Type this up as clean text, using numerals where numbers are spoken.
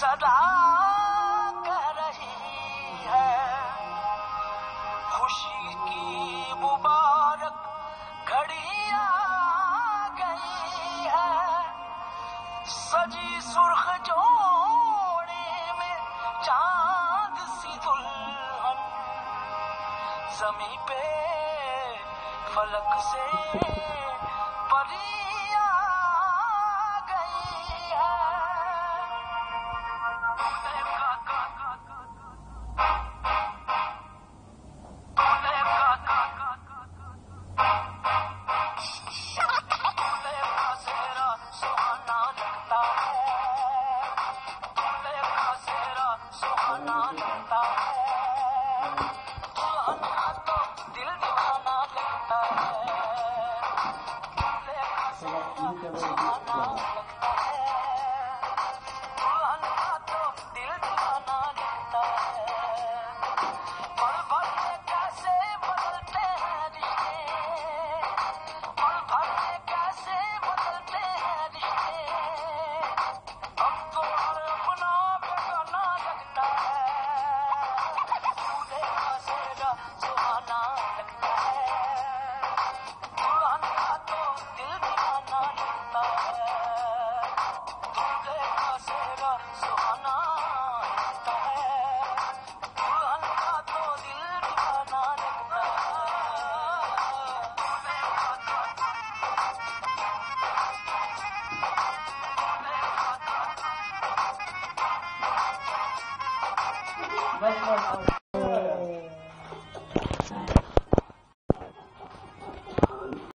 सदा कह रही है, खुशी की मुबारक घड़ी आ गई है। सजी सुर्ख जोड़े में चांद सी दुल्हन, ज़मीं पे फलक से परी आ गई है। सुहाना लगता है, दूल्हे का सेहरा सुहाना लगता है, दुल्हन का तो दिल दीवाना लगता है। दूल्हे का सेहरा सुहाना लगता है, दुल्हन का तो दिल दीवाना लगता है। पल भर में कैसे बदलते हैं रिश्ते, पल भर में कैसे बदलते हैं रिश्ते। अब तो हर अपना बेगाना लगता है, दूल्हे का सेहरा सुहाना लगता है, दुल्हन का तो दिल दीवाना लगता है। दूल्हे का सेहरा सुहाना लगता है, दुल्हन का तो दिल दीवाना लगता है। बस